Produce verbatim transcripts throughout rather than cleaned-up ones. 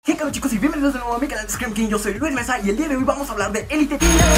Hey, hola chicos y bienvenidos de nuevo a mi canal de Scream King. Yo soy Luis Mesa y el día de hoy vamos a hablar de Elite.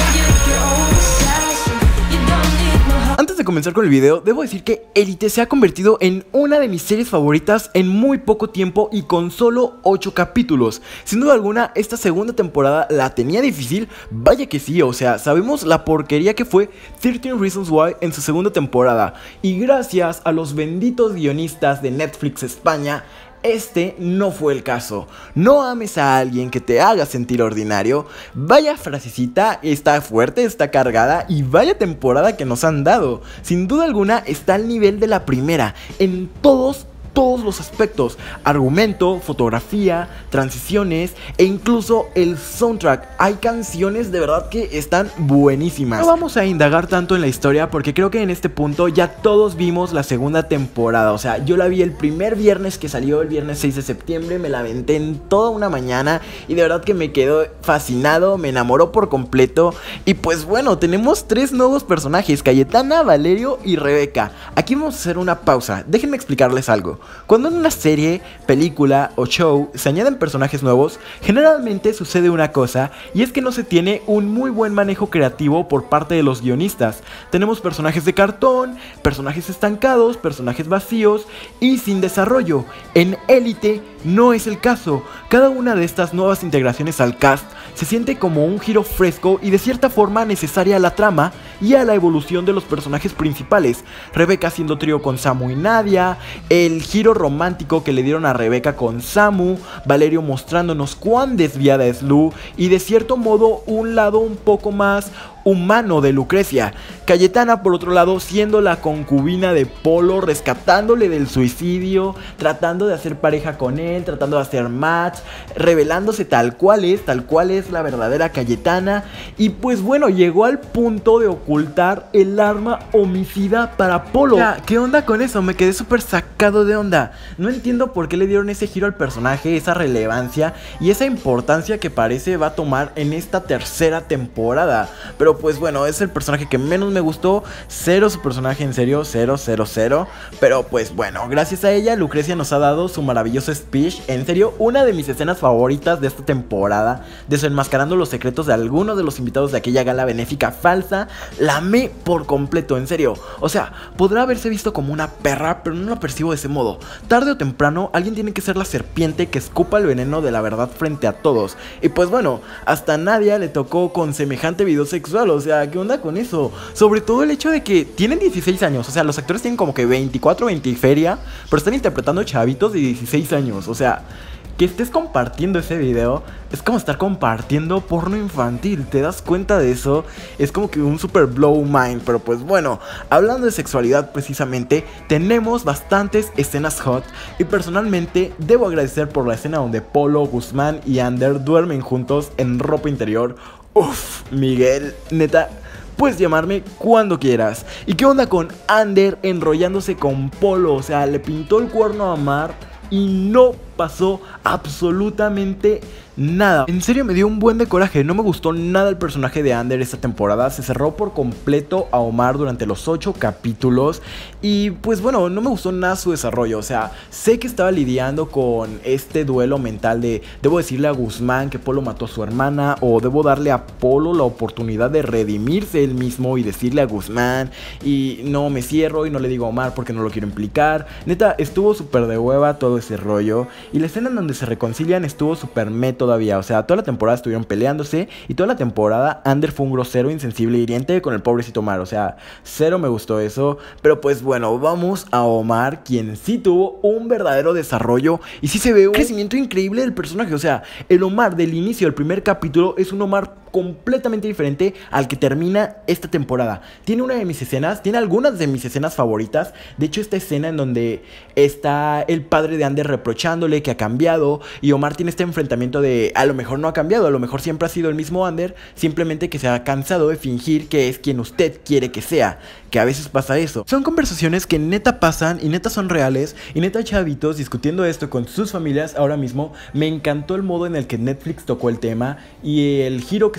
Antes de comenzar con el video, debo decir que Elite se ha convertido en una de mis series favoritas en muy poco tiempo y con solo ocho capítulos. Sin duda alguna, esta segunda temporada la tenía difícil, vaya que sí, o sea, sabemos la porquería que fue trece Reasons Why en su segunda temporada. Y gracias a los benditos guionistas de Netflix España, este no fue el caso. No ames a alguien que te haga sentir ordinario. Vaya frasecita, está fuerte, está cargada y vaya temporada que nos han dado. Sin duda alguna está al nivel de la primera en todos todos los aspectos: argumento, fotografía, transiciones e incluso el soundtrack. Hay canciones de verdad que están buenísimas. No vamos a indagar tanto en la historia porque creo que en este punto ya todos vimos la segunda temporada. O sea, yo la vi el primer viernes que salió, el viernes seis de septiembre, me la aventé en toda una mañana y de verdad que me quedó fascinado, me enamoró por completo. Y pues bueno, tenemos tres nuevos personajes: Cayetana, Valerio y Rebeca. Aquí vamos a hacer una pausa, déjenme explicarles algo. Cuando en una serie, película o show se añaden personajes nuevos, generalmente sucede una cosa, y es que no se tiene un muy buen manejo creativo por parte de los guionistas. Tenemos personajes de cartón, personajes estancados, personajes vacíos y sin desarrollo. En Elite no es el caso. Cada una de estas nuevas integraciones al cast se siente como un giro fresco y de cierta forma necesaria a la trama y a la evolución de los personajes principales. Rebeca haciendo trío con Samu y Nadia, el giro romántico que le dieron a Rebeca con Samu, Valerio mostrándonos cuán desviada es Lu y de cierto modo un lado un poco más humano de Lucrecia. Cayetana por otro lado siendo la concubina de Polo, rescatándole del suicidio, tratando de hacer pareja con él, tratando de hacer match, revelándose tal cual es, tal cual es la verdadera Cayetana. Y pues bueno, llegó al punto de ocultar el arma homicida para Polo. Ya, ¿qué onda con eso? Me quedé súper sacado de onda. No entiendo por qué le dieron ese giro al personaje, esa relevancia y esa importancia que parece va a tomar en esta tercera temporada. Pero pues bueno, es el personaje que menos me gustó. Cero su personaje, en serio, cero, cero, cero. Pero pues bueno, gracias a ella Lucrecia nos ha dado su maravilloso speech. En serio, una de mis escenas favoritas de esta temporada, desenmascarando los secretos de algunos de los invitados de aquella gala benéfica falsa. La amé por completo, en serio. O sea, podrá haberse visto como una perra, pero no lo percibo de ese modo. Tarde o temprano, alguien tiene que ser la serpiente que escupa el veneno de la verdad frente a todos. Y pues bueno, hasta a Nadia le tocó con semejante video sexual. O sea, ¿qué onda con eso? Sobre todo el hecho de que tienen dieciséis años. O sea, los actores tienen como que veinticuatro, veinte y feria, pero están interpretando chavitos de dieciséis años. O sea, que estés compartiendo ese video es como estar compartiendo porno infantil. ¿Te das cuenta de eso? Es como que un super blow mind. Pero pues bueno, hablando de sexualidad precisamente, tenemos bastantes escenas hot. Y personalmente debo agradecer por la escena donde Polo, Guzmán y Ander duermen juntos en ropa interior. Uff, Miguel, neta, puedes llamarme cuando quieras. ¿Y qué onda con Ander enrollándose con Polo? O sea, le pintó el cuerno a Mar y no pasó absolutamente nada. En serio me dio un buen de coraje. No me gustó nada el personaje de Ander esta temporada. Se cerró por completo a Omar durante los ocho capítulos. Y pues bueno, no me gustó nada su desarrollo. O sea, sé que estaba lidiando con este duelo mental de debo decirle a Guzmán que Polo mató a su hermana, o debo darle a Polo la oportunidad de redimirse él mismo y decirle a Guzmán, y no me cierro y no le digo a Omar porque no lo quiero implicar. Neta, estuvo súper de hueva todo ese rollo. Y la escena en donde se reconcilian estuvo súper meto todavía. O sea, toda la temporada estuvieron peleándose y toda la temporada Ander fue un grosero, insensible e hiriente con el pobrecito Omar. O sea, cero me gustó eso. Pero pues bueno, vamos a Omar, quien sí tuvo un verdadero desarrollo y sí se ve un crecimiento increíble del personaje. O sea, el Omar del inicio del primer capítulo es un Omar completamente diferente al que termina esta temporada. Tiene una de mis escenas, tiene algunas de mis escenas favoritas. De hecho, esta escena en donde está el padre de Ander reprochándole que ha cambiado y Omar tiene este enfrentamiento de a lo mejor no ha cambiado, a lo mejor siempre ha sido el mismo Ander, simplemente que se ha cansado de fingir que es quien usted quiere que sea, que a veces pasa eso. Son conversaciones que neta pasan y neta son reales y neta chavitos discutiendo esto con sus familias ahora mismo. Me encantó el modo en el que Netflix tocó el tema y el giro que se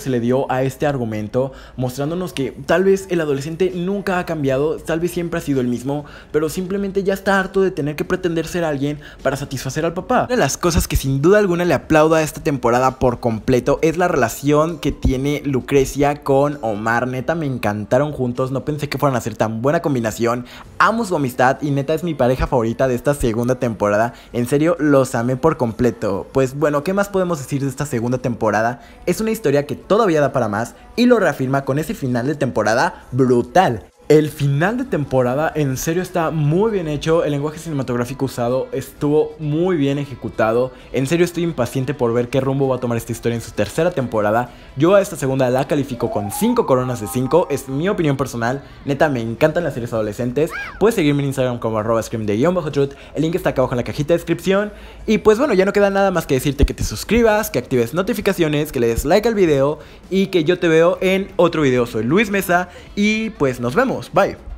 se le dio a este argumento, mostrándonos que tal vez el adolescente nunca ha cambiado, tal vez siempre ha sido el mismo, pero simplemente ya está harto de tener que pretender ser alguien para satisfacer al papá. Una de las cosas que sin duda alguna le aplaudo a esta temporada por completo es la relación que tiene Lucrecia con Omar. Neta, me encantaron juntos, no pensé que fueran a ser tan buena combinación. Amo su amistad y neta es mi pareja favorita de esta segunda temporada. En serio, los amé por completo. Pues bueno, ¿qué más podemos decir de esta segunda temporada? Es una historia que todavía da para más y lo reafirma con ese final de temporada brutal. El final de temporada en serio está muy bien hecho, el lenguaje cinematográfico usado estuvo muy bien ejecutado. En serio estoy impaciente por ver qué rumbo va a tomar esta historia en su tercera temporada. Yo a esta segunda la califico con cinco coronas de cinco, es mi opinión personal. Neta, me encantan las series adolescentes. Puedes seguirme en Instagram como arroba scream de guión bajo truth, el link está acá abajo en la cajita de descripción. Y pues bueno, ya no queda nada más que decirte que te suscribas, que actives notificaciones, que le des like al video y que yo te veo en otro video. Soy Luis Mesa y pues nos vemos. Bye.